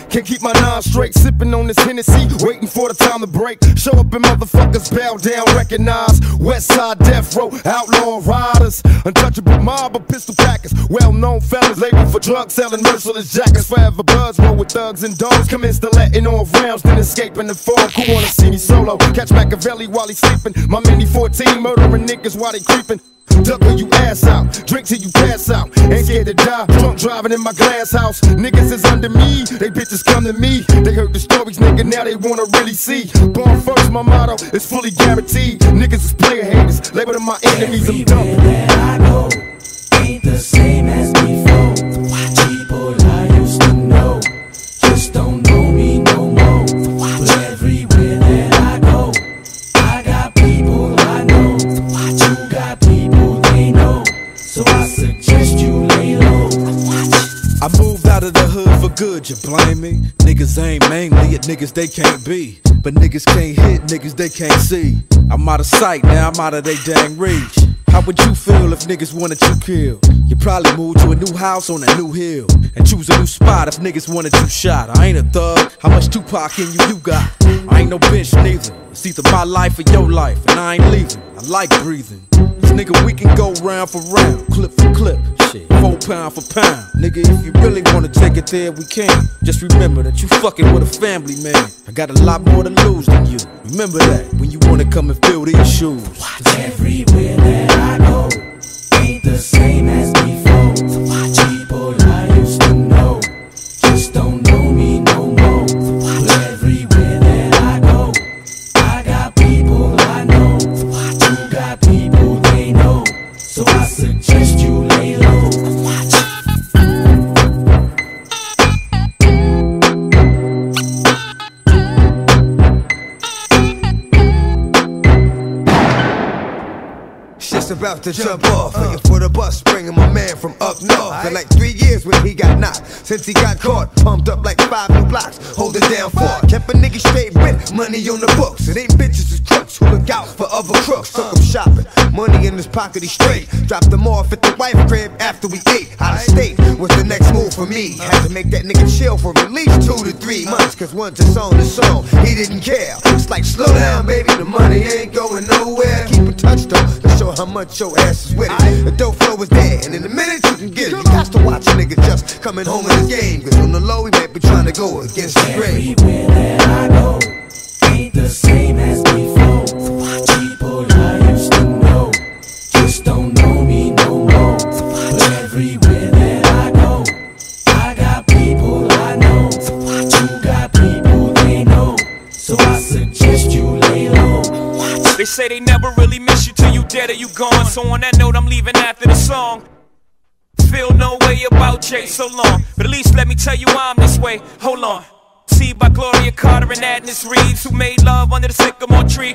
Can't keep my nine straight, sipping on this Hennessy, waiting for the time to break. Show up and motherfuckers bow down, recognize. West side death row, outlaw riders, untouchable mob of pistol packers, well-known fellas labeled for drug selling, merciless jackets. Forever buzz, roll with thugs and dogs, commence to letting off rounds, then escaping the fog. Who wanna see me solo? Catch Machiavelli while he's sleeping. My mini 14 murdering niggas while they creeping. Duck when you ass out, drink till you pass out. Ain't scared to die, drunk driving in my glass house. Niggas is under me, they bitches come to me. They heard the stories, nigga, now they wanna really see. Born first, my motto is fully guaranteed. Niggas is player haters, label them my enemies, I'm dumb. Everywhere I go, ain't the same as before. People I used to know, just don't know me no more. But everywhere that I go, I got people I know. You got people they know, so I suggest you lay low. I moved out of the hood for good, you blame me? Niggas aim mainly at niggas they can't be, but niggas can't hit niggas they can't see. I'm out of sight, now I'm out of they dang reach. How would you feel if niggas wanted you killed? You probably move to a new house on a new hill and choose a new spot if niggas wanted you shot. I ain't a thug, how much Tupac in you got? I ain't no bitch neither, it's either my life or your life, and I ain't leaving, I like breathing. Cause nigga, we can go round for round, clip for clip, shit, 4 pound for pound. Nigga, if you really wanna take it there, we can. Just remember that you fucking with a family man. I got a lot more to lose than you. Remember that when you wanna come and fill these shoes. Everywhere that I go, ain't the same as before. People I used to know, just don't know me no more. But everywhere that I go, I got people I know. You got people they know, so I suggest you lay low. Just about to jump off, waiting for the bus, bringing my man from up north. For like 3 years when he got knocked, since he got caught, pumped up like 5 new blocks, holding down 4. Kept a nigga straight with money on the books. It ain't bitches, it's crooks who look out for other crooks. Took him shopping, money in his pocket, he straight. Dropped them off at the wife crib after we ate. Out of state was the next move for me. Had to make that nigga chill for at least 2 to 3 months, cause once it's on the song, he didn't care. It's like, slow down, baby, the money ain't going nowhere. Keep in touch though, to show how much your ass is with it. The dope flow is there, and in a minute you can get it. You got to watch a nigga just coming home in his game, cause on the low he might be trying to go against the grain. Everywhere that I go, ain't the same as before. People I used to know, just don't know me no more. But everywhere that I go, I got people I know. You got people they know, so I suggest you lay low. They say they never really miss you till you dead or you gone. So on that note, I'm leaving after the song. Feel no way about Jay so long, but at least let me tell you why I'm this way. Hold on. See by Gloria Carter and Agnes Reeves, who made love under the sycamore tree.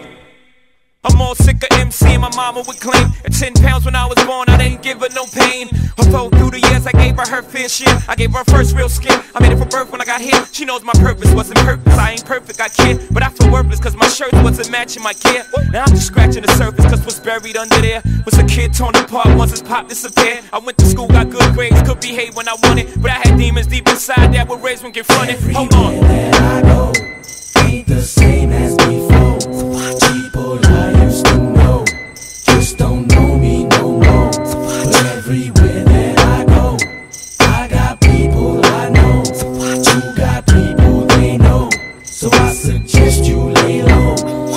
I'm all sick of MC, my mama would claim. At 10 pounds when I was born, I didn't give her no pain. Although through the years I gave her her fair share. I gave her first real skin, I made it from birth when I got here. She knows my purpose wasn't purpose, I ain't perfect, I care. But I feel worthless cause my shirt wasn't matching my gear. Now I'm just scratching the surface cause what's buried under there was a kid torn apart once his pop disappeared. I went to school, got good grades, could behave when I wanted, but I had demons deep inside that were raised when confronted. Hold on. Everywhere that I go, ain't the same as before. People I used to know, just don't know me no more. But everywhere that I go, I got people I know. You got people they know, so I suggest you lay low.